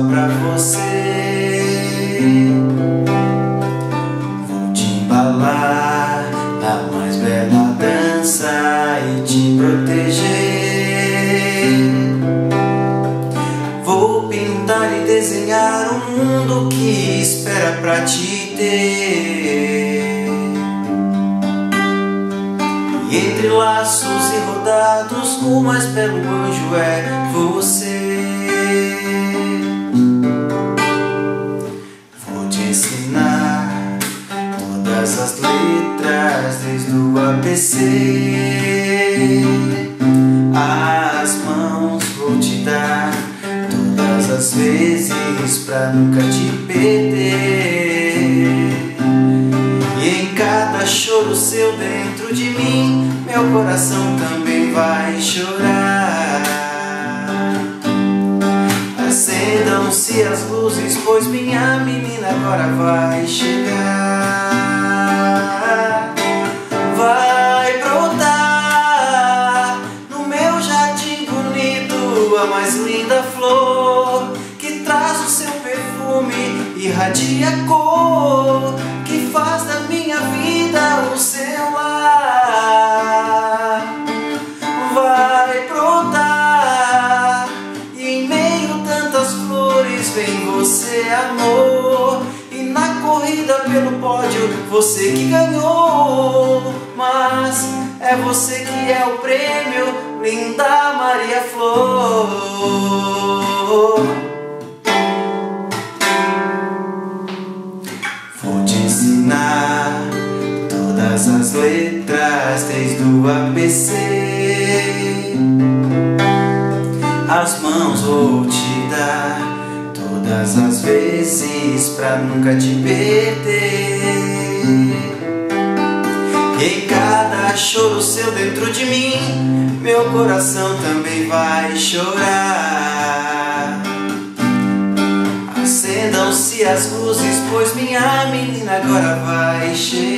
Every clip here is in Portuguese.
pra você. Vou te embalar na mais bela dança e te proteger. Vou pintar e desenhar um mundo que espera pra te ter. E entre laços e rodados, o mais belo anjo é você. Vou te ensinar todas as letras desde o ABC. As mãos vou te dar todas as vezes pra nunca te perder. E em cada choro seu dentro de mim, meu coração também vai chorar. Acendam-se as luzes, pois minha menina agora vai chegar. Vai brotar no meu jardim bonito a mais linda flor, que traz o seu perfume, irradia a cor, que faz da minha vida o seu lar. Vai brotar e em meio a tantas flores vem você, amor. E na corrida pelo pódio você que ganhou, mas é você que é o prêmio, linda Maria Flor. Vou te ensinar todas as letras desde o ABC. As mãos vou te dar todas as vezes pra nunca te perder. E em cada choro seu dentro de mim, meu coração também vai chorar. Acendam-se as luzes, pois minha menina agora vai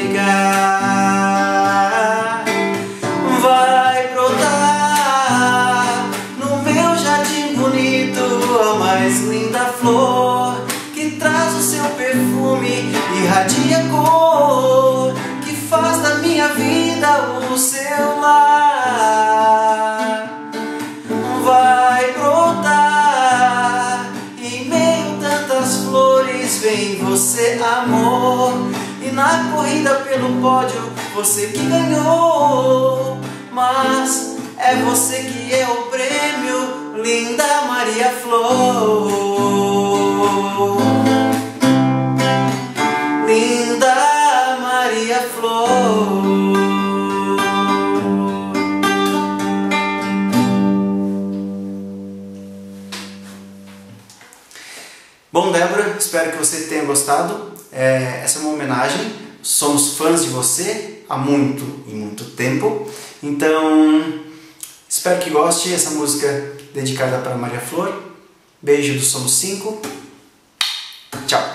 chegar. Vai brotar no meu jardim bonito a mais linda flor, que traz o seu perfume, irradia a cor, que faz da minha vida o seu lar. Vai brotar em meio a tantas flores, vem você, amor. E na corrida pelo pódio você que ganhou, mas é você que é o prêmio, linda Maria Flor. Linda Maria Flor. Bom, Débora, espero que você tenha gostado. Essa é uma homenagem. Somos fãs de você há muito e muito tempo. Então, espero que goste. Essa música dedicada para Maria Flor. Beijo do Somos 5. Tchau.